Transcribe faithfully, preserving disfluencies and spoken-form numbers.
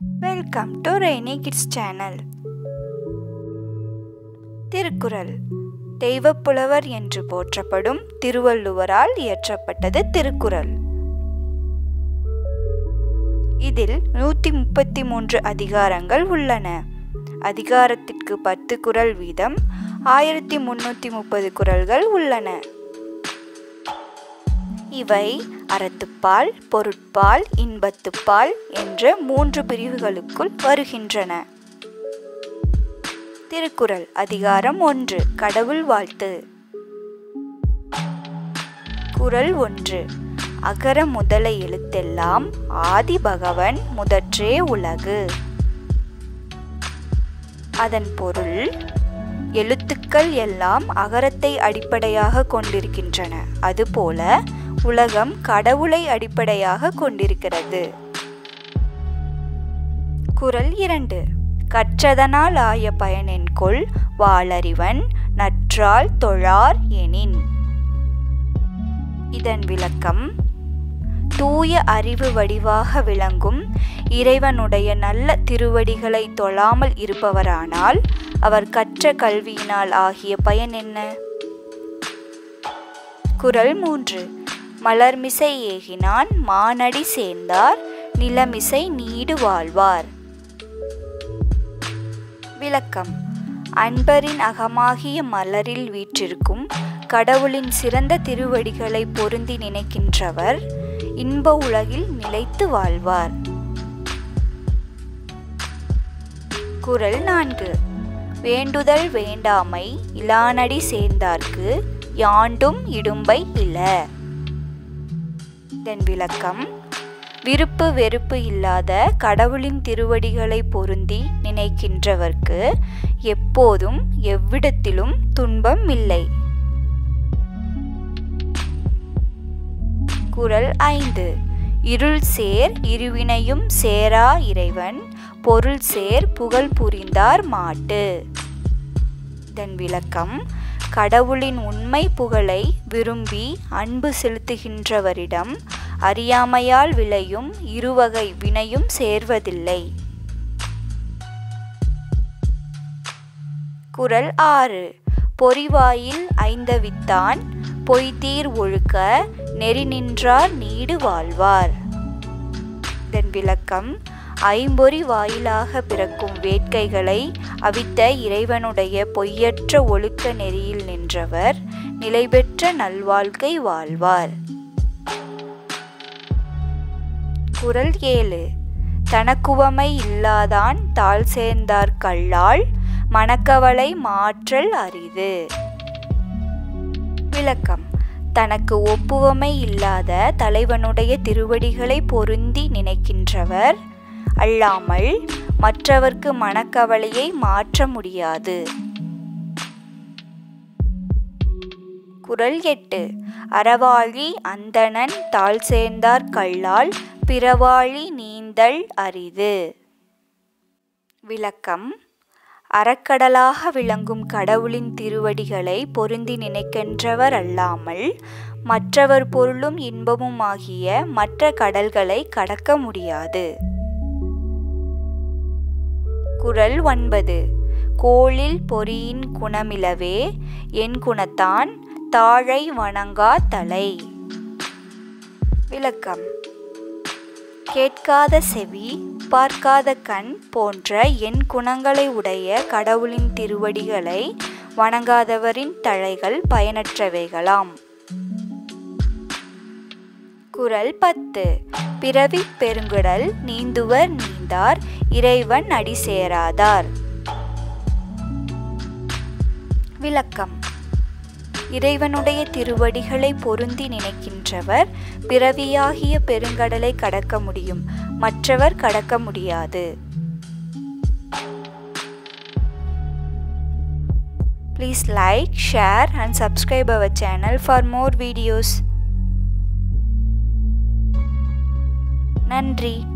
Welcome to Rainy Kids Channel. Thirukkural தெய்வப்புலவர் என்று போற்றப்படும் திருவள்ளுவரால் இயற்றப்பட்டது திருக்குறள். இதில் நூற்றி முப்பத்தி மூன்று அதிகாரங்கள் உள்ளன. அதிகாரத்திற்கு பத்து குறள் வீதம் ஆயிரத்தி முன்னூற்றி முப்பது குறள்கள் உள்ளன. இவை அறத்துப்பால், பொருட்பால், இன்பத்துப்பால் என்ற மூன்று பிரிவுகளுக்குள் வருகின்றன. திருக்குறள் அதிகாரம் ஒன்று, கடவுள் வாழ்த்து. குறள் ஒன்று. அகர முதல எழுத்தெல்லாம் ஆதி பகவன் முதற்றே உலகு. அதன் பொருள், எழுத்துக்கள் எல்லாம் அகரத்தை அடிப்படையாக கொண்டிருக்கின்றன. அதுபோல உலகம் கடவுளை அடிப்படையாக கொண்டிருக்கிறது. குறள் இரண்டு. கற்றதனால் ஆய பயனென்கொல் வாளறிவன் நற்றால் தொழார் எனின். இதன் விளக்கம், தூய அறிவு வடிவாக விளங்கும் இறைவனுடைய நல்ல திருவடிகளை தொழாமல் இருப்பவரானால் அவர் கற்ற கல்வியினால் ஆகிய பயன் என்ன? குறள் மூன்று. மலர்மிசை ஏகினான் மானடி சேர்ந்தார் நிலமிசை நீடு வாழ்வார். விளக்கம், அன்பரின் அகமாகிய மலரில் வீற்றிருக்கும் கடவுளின் சிறந்த திருவடிகளை பொருந்தி நினைக்கின்றவர் இன்ப உலகில் நிலைத்து வாழ்வார். குறள் நான்கு. வேண்டுதல் வேண்டாமை இலானடி சேர்ந்தார்க்கு யாண்டும் இடும்பை இல. இதன் விளக்கம், விருப்பு வெறுப்பு இல்லாத கடவுளின் திருவடிகளை பொருந்தி நினைக்கின்றவர்க்கு எப்போதும் எவ்விடத்திலும் துன்பம் இல்லை. குறள் ஐந்து. இருள் சேர் இருவினையும் சேரா இறைவன் பொருள் சேர் புகழ் புரிந்தார் மாட்டு. இதன் விளக்கம், கடவுளின் உண்மை புகழை விரும்பி அன்பு செலுத்துகின்றவரிடம் அறியாமையால் விளையும் இருவகை வினையும் சேர்வதில்லை. குறள் ஆறு. பொறிவாயில் ஐந்தவித்தான் பொய்தீர் ஒழுக்க நெறி நின்றார் நீடு வாழ்வார். இதன் விளக்கம், ஐம்பொறி வாயிலாக பிறக்கும் வேட்கைகளை அவித்த இறைவனுடைய பொய்யற்ற ஒழுக்க நெறியில் நின்றவர் நிலைபெற்ற நல்வாழ்க்கை வாழ்வார். குறள் ஏழு. தனக்குவமை இல்லாதான் தாழ் சேர்ந்தார் கல்லால் மனக்கவலை மாற்றல் அரிது. விளக்கம், தனக்கு ஒப்புவமை இல்லாத தலைவனுடைய திருவடிகளை பொருந்தி நினைக்கின்றவர் அல்லாமல் மற்றவர்க்கு மனக்கவலையை மாற்ற முடியாது. குறள் எட்டு. அறவாழி அந்தணன் தாழ் சேர்ந்தார் கல்லால் பிறவாழி நீந்தல் அரிது. விளக்கம், அறக்கடலாக விளங்கும் கடவுளின் திருவடிகளை பொருந்தி நினைக்கின்றவர் அல்லாமல் மற்றவர் பொருளும் இன்பமும் ஆகிய மற்ற கடல்களை கடக்க முடியாது. குறள் ஒன்பது. கோளில் பொறியின் குணமிலவே என் குணத்தான் தாழை வணங்கா தலை. விளக்கம், கேட்காத செவி பார்க்காத கண் போன்ற என் குணங்களை உடைய கடவுளின் திருவடிகளை வணங்காதவரின் தழைகள் பயனற்றவைகளாம். குறள் பத்து. பிறவி பெருங்குடல் நீந்துவர் நீந்தார் இறைவன் அடி சேராதார். விளக்கம், இறைவனுடைய திருவடிகளை பொருந்தி நினைக்கின்றவர் பிறவியாகிய பெருங்கடலை கடக்க முடியும், மற்றவர் கடக்க முடியாது. Please like, share and subscribe our channel for more videos. நன்றி.